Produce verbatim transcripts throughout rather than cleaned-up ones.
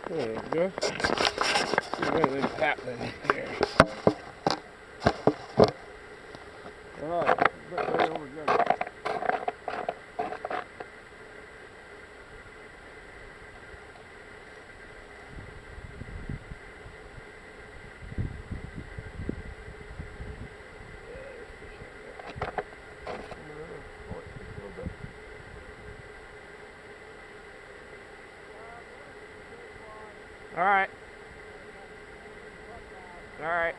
There you go. See if anything's happening here. Alright, right over good. All right. All right.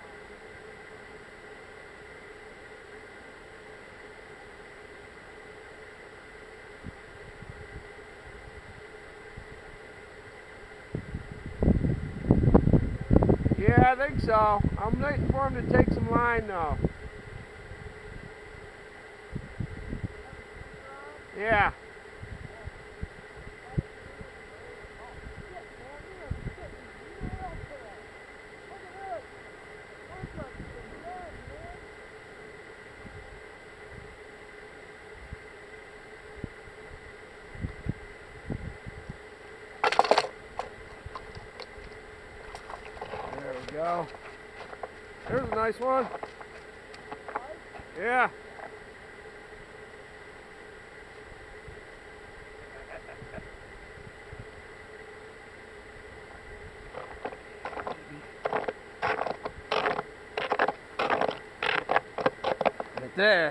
Yeah, I think so. I'm waiting for him to take some line though. Yeah. There we go. There's a nice one. Yeah. Right there.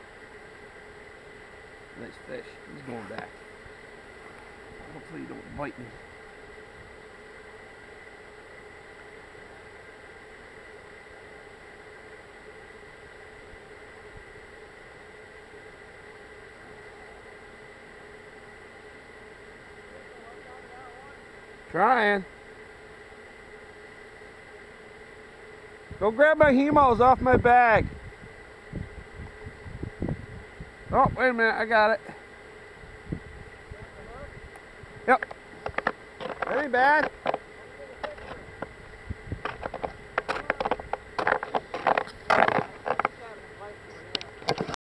Nice fish. He's going back. Hopefully you don't bite me. Trying. Go grab my hemos off my bag. Oh, wait a minute, I got it. Yep. That ain't bad.